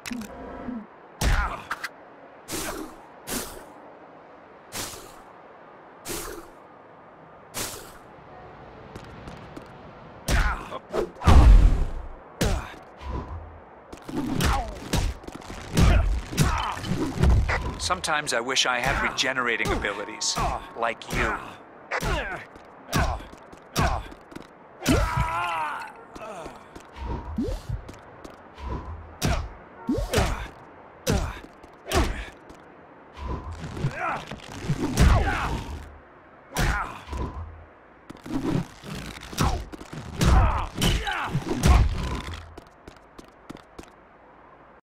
Sometimes I wish I had regenerating abilities, like you.